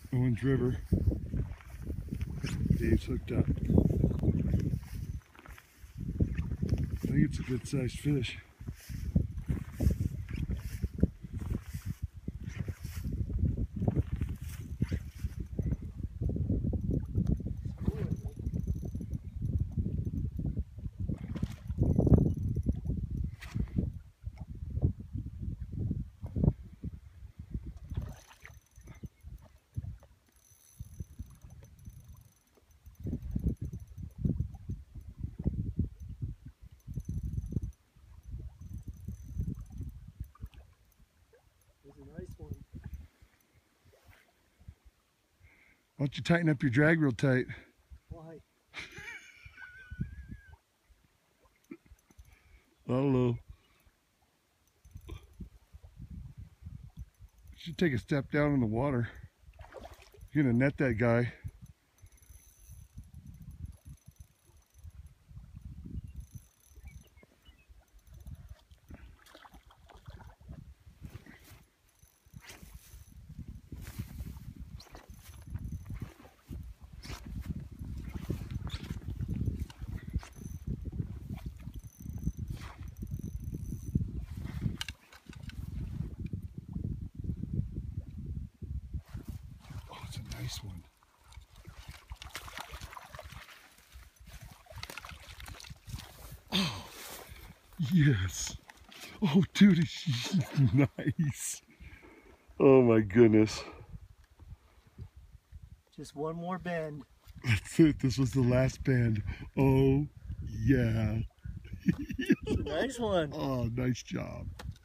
Owens River. Dave's hooked up. I think it's a good sized fish. That's a nice one. Why don't you tighten up your drag real tight? Why? Hello. Should take a step down in the water. You're gonna net that guy. Oh, it's a nice one. Oh, yes. Oh, dude, he's nice. Oh my goodness. Just one more bend. That's it. This was the last band. Oh, yeah. It's a nice one. Oh, nice job.